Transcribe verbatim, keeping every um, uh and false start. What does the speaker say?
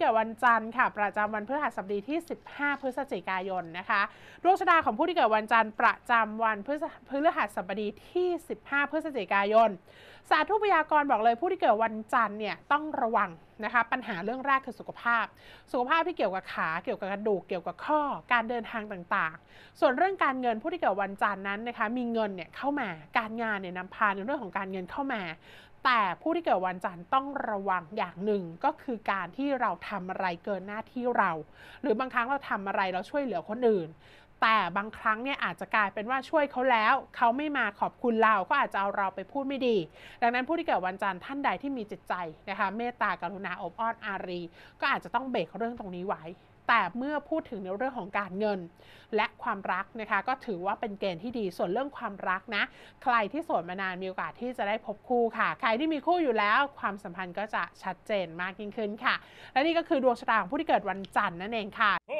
ดวันจันทร์ค่ะประจำวันพฤหัสบดีที่สิบห้าพฤศจิกายนนะคะดวงชะตาของผู้ที่เกิดวันจันทร์ประจำวันพฤหัสบดีที่สิบห้าพฤศจิกายนศาสตร์ทูปพยากรณ์บอกเลยผู้ที่เกิดวันจันทร์เนี่ยต้องระวังนะคะปัญหาเรื่องแรกคือสุขภาพสุขภาพที่เกี่ยวกับขาเกี่ยวกับกระดูกเกี่ยวกับข้อการเดินทางต่างๆส่วนเรื่องการเงินผู้ที่เกิดวันจันทร์นั้นนะคะมีเงินเนี่ยเข้ามาการงานเนี่ยนำพาในเรื่องของการเงินเข้ามาแต่ผู้ที่เกิดวันจันทร์ต้องระวังอย่างหนึ่งก็คือการที่เราทำอะไรเกินหน้าที่เราหรือบางครั้งเราทำอะไรเราช่วยเหลือคนอื่นแต่บางครั้งเนี่ยอาจจะกลายเป็นว่าช่วยเขาแล้วเขาไม่มาขอบคุณเราก็อาจจะเอาเราไปพูดไม่ดีดังนั้นผู้ที่เกิดวันจันทร์ท่านใดที่มีจิตใจนะคะเมตตากรุณาอบอ้อนอารีก็อาจจะต้องเบรกเรื่องตรงนี้ไว้แต่เมื่อพูดถึงในเรื่องของการเงินและความรักนะคะก็ถือว่าเป็นเกณฑ์ที่ดีส่วนเรื่องความรักนะใครที่โสดมานานมีโอกาสที่จะได้พบคู่ค่ะใครที่มีคู่อยู่แล้วความสัมพันธ์ก็จะชัดเจนมากยิ่งขึ้นค่ะและนี่ก็คือดวงชะตาของผู้ที่เกิดวันจันทร์นั่นเองค่ะ